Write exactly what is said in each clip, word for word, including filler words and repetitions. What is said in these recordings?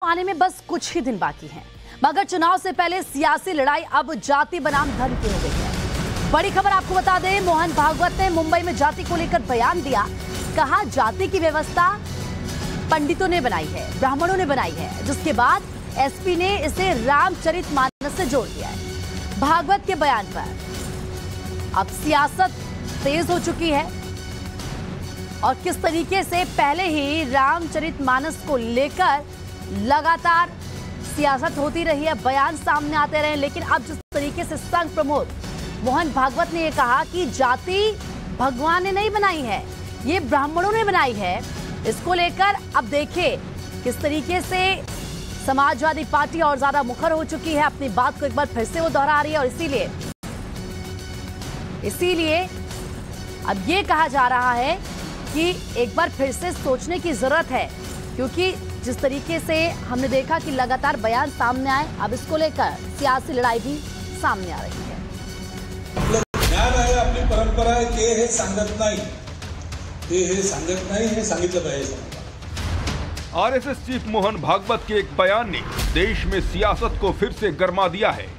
आने में बस कुछ ही दिन बाकी हैं, मगर चुनाव से पहले सियासी लड़ाई अब जाति बनाम धर्म की हो गई है। बड़ी खबर आपको बता दें, मोहन भागवत ने मुंबई में जाति को लेकर बयान दिया। कहा जाति की व्यवस्था पंडितों ने बनाई है, ब्राह्मणों ने बनाई है, जिसके बाद एसपी ने इसे रामचरितमानस से जोड़ दिया है। भागवत के बयान पर अब सियासत तेज हो चुकी है और किस तरीके से पहले ही रामचरितमानस को लेकर लगातार सियासत होती रही है, बयान सामने आते रहे, लेकिन अब जिस तरीके से संघ प्रमुख मोहन भागवत ने यह कहा कि जाति भगवान ने नहीं बनाई है, ये ब्राह्मणों ने बनाई है, इसको लेकर अब देखिए किस तरीके से समाजवादी पार्टी और ज्यादा मुखर हो चुकी है। अपनी बात को एक बार फिर से वो दोहरा रही है और इसीलिए इसीलिए अब ये कहा जा रहा है कि एक बार फिर से सोचने की जरूरत है, क्योंकि जिस तरीके से हमने देखा कि लगातार बयान सामने आए, अब इसको लेकर सियासी लड़ाई भी सामने आ रही है। ज्ञान आहे, आपली परंपरा आहे, ते हे सांगत नाही, ते हे सांगत नाही, हे सांगितलं पाहिजे। आरएसएस चीफ मोहन भागवत के एक बयान ने देश में सियासत को फिर से गरमा दिया है।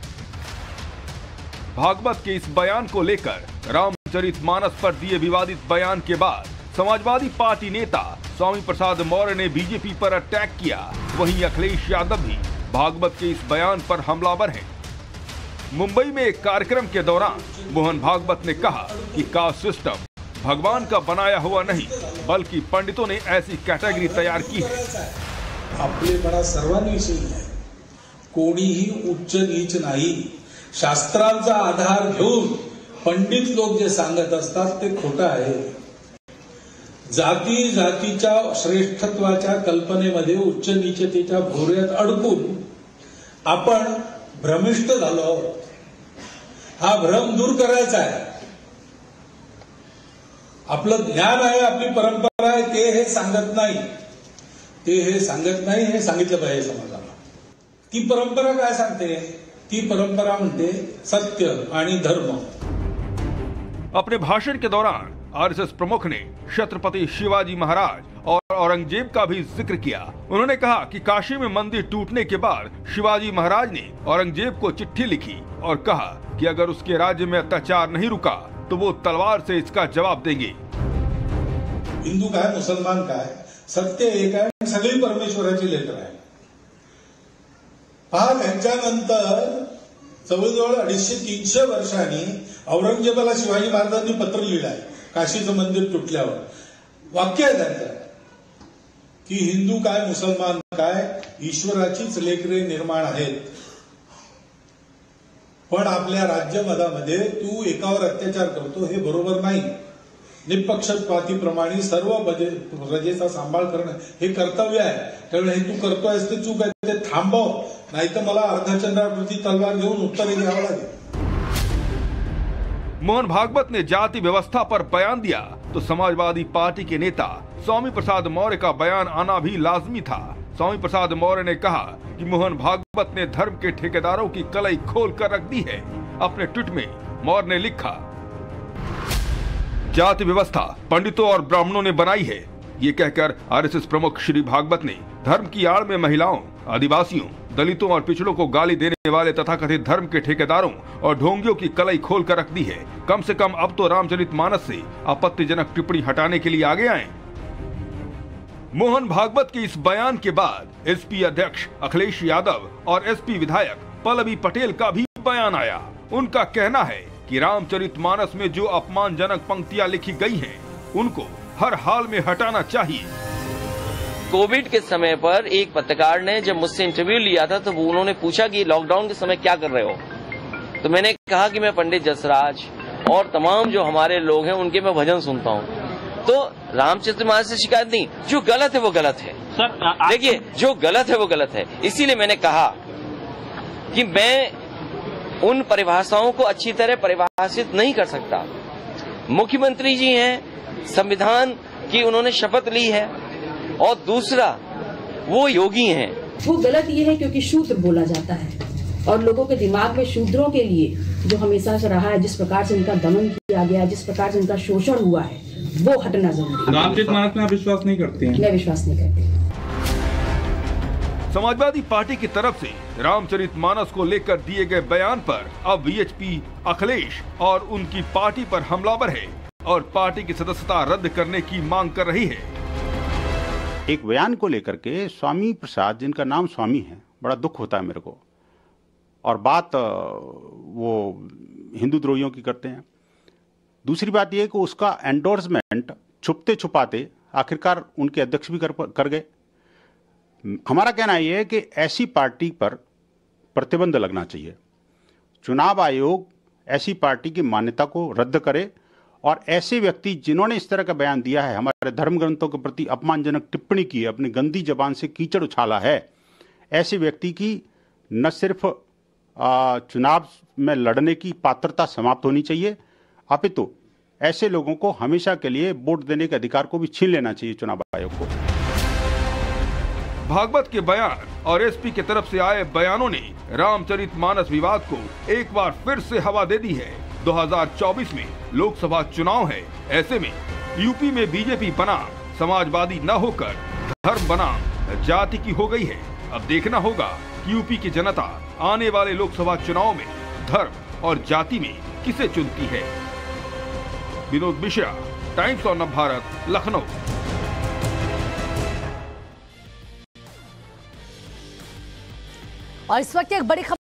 भागवत के इस बयान को लेकर रामचरितमानस पर दिए विवादित बयान के बाद समाजवादी पार्टी नेता स्वामी प्रसाद मौर्य ने बीजेपी पर अटैक किया। वहीं अखिलेश यादव भी भागवत के इस बयान पर हमलावर हैं। मुंबई में एक कार्यक्रम के दौरान मोहन भागवत ने कहा कि कास्ट सिस्टम भगवान का बनाया हुआ नहीं, बल्कि पंडितों ने ऐसी कैटेगरी तैयार की है। आपलेपणा सर्वांविषयी आहे, कोणीही उच्च नीच नाही। शास्त्रांचा आधार घेऊन पंडित लोक जे सांगत असतात ते खोटं आहे। जाती जातीच्या श्रेष्ठत्वाच्या कल्पनेमध्ये उच्च नीचतेच्या भोवऱ्यात अडकून आपण भ्रमिष्ट झालो आहोत। हा भ्रम दूर करायचा आहे। आपलं ज्ञान आहे, आपली परंपरा आहे, ते हे सांगत नाही, ते हे सांगत नाही, हे सांगितलं पाहिजे समाजाला। ती परंपरा काय सांगते? ती परंपरा म्हणते सत्य आणि धर्म। अपने भाषण के दौरान आरएसएस प्रमुख ने छत्रपति शिवाजी महाराज और औरंगजेब का भी जिक्र किया। उन्होंने कहा कि काशी में मंदिर टूटने के बाद शिवाजी महाराज ने औरंगजेब को चिट्ठी लिखी और कहा कि अगर उसके राज्य में अत्याचार नहीं रुका तो वो तलवार से इसका जवाब देंगे। हिंदू काय, मुसलमान काय, सत्य एक आहे, सगळी परमेश्वराची लेकर आहे। पहा, त्यांच्यानंतर जवळजवळ अडीचशे तीनशे वर्षांनी औरंगजेबाला शिवाजी महाराजांनी पत्र लिहिलं आहे काशीचं मंदिर तुटल्यावर। वाक्य आहे त्यांचं की हिंदू काय, मुसलमान काय, ईश्वराचीच लेकरे निर्माण आहेत। पण आपल्या राज्यमधामध्ये तू एकावर अत्याचार करतो हे बरोबर नाही। निपक्षपातीप्रमाणे सर्व प्रजेचा सांभाळ करणं हे कर्तव्य आहे। त्यामुळे हे तू करतोयस ते चूक आहे, ते थांबव, नाहीतर मला अर्धचंद्रावरती तलवार घेऊन उत्तर द्यावं लागेल। मोहन भागवत ने जाति व्यवस्था पर बयान दिया तो समाजवादी पार्टी के नेता स्वामी प्रसाद मौर्य का बयान आना भी लाजमी था। स्वामी प्रसाद मौर्य ने कहा कि मोहन भागवत ने धर्म के ठेकेदारों की कलई खोल कर रख दी है। अपने ट्वीट में मौर्य ने लिखा, जाति व्यवस्था पंडितों और ब्राह्मणों ने बनाई है। ये कहकर आरएसएस प्रमुख श्री भागवत ने धर्म की आड़ में महिलाओं, आदिवासियों, दलितों और पिछड़ों को गाली देने वाले तथाकथित धर्म के ठेकेदारों और ढोंगियों की कलई खोल कर रख दी है। कम से कम अब तो रामचरितमानस से आपत्तिजनक टिप्पणी हटाने के लिए आगे आए। मोहन भागवत के इस बयान के बाद एसपी अध्यक्ष अखिलेश यादव और एसपी विधायक पल्लवी पटेल का भी बयान आया। उनका कहना है कि रामचरितमानस में जो अपमानजनक पंक्तियां लिखी गई हैं, उनको हर हाल में हटाना चाहिए। कोविड के समय पर एक पत्रकार ने जब मुझसे इंटरव्यू लिया था तो उन्होंने पूछा कि लॉकडाउन के समय क्या कर रहे हो, तो मैंने कहा कि मैं पंडित जसराज और तमाम जो हमारे लोग हैं उनके मैं भजन सुनता हूँ। तो रामचरितमानस से शिकायत नहीं, जो गलत है वो गलत है। सर देखिए, जो गलत है वो गलत है। इसीलिए मैंने कहा कि मैं उन परिभाषाओं को अच्छी तरह परिभाषित नहीं कर सकता। मुख्यमंत्री जी हैं, संविधान की उन्होंने शपथ ली है, और दूसरा वो योगी हैं। वो गलत ये है क्योंकि शूद्र बोला जाता है और लोगों के दिमाग में शूद्रों के लिए जो हमेशा से रहा है, जिस प्रकार से उनका दमन किया गया, जिस प्रकार से उनका शोषण हुआ है, वो हटना जरूरी है। रामचरितमानस में आप विश्वास नहीं करते हैं? मैं विश्वास नहीं करती। समाजवादी पार्टी की तरफ से रामचरितमानस को लेकर दिए गए बयान पर अब वीएचपी अखिलेश और उनकी पार्टी पर हमलावर है और पार्टी की सदस्यता रद्द करने की मांग कर रही है। एक बयान को लेकर के स्वामी प्रसाद, जिनका नाम स्वामी है, बड़ा दुख होता है मेरे को, और बात वो हिंदू द्रोहियों की करते हैं। दूसरी बात यह कि उसका एंडोर्समेंट छुपते छुपाते आखिरकार उनके अध्यक्ष भी कर, कर गए। हमारा कहना यह है कि ऐसी पार्टी पर प्रतिबंध लगना चाहिए। चुनाव आयोग ऐसी पार्टी की मान्यता को रद्द करे और ऐसे व्यक्ति जिन्होंने इस तरह का बयान दिया है, हमारे धर्म ग्रंथों के प्रति अपमानजनक टिप्पणी की, अपनी गंदी जबान से कीचड़ उछाला है, ऐसे व्यक्ति की न सिर्फ चुनाव में लड़ने की पात्रता समाप्त होनी चाहिए, अपितु ऐसे लोगों को हमेशा के लिए वोट देने के अधिकार को भी छीन लेना चाहिए चुनाव आयोग को। भागवत के बयान और एसपी की तरफ से आए बयानों ने रामचरितमानस विवाद को एक बार फिर से हवा दे दी है। दो हज़ार चौबीस में लोकसभा चुनाव है, ऐसे में यूपी में बीजेपी बनाम समाजवादी न होकर धर्म बनाम जाति की हो गई है। अब देखना होगा कि यूपी की जनता आने वाले लोकसभा चुनाव में धर्म और जाति में किसे चुनती है। Vinod Mishra, Times of Navbharat, Lucknow. और इस वक्त एक बड़ी खबर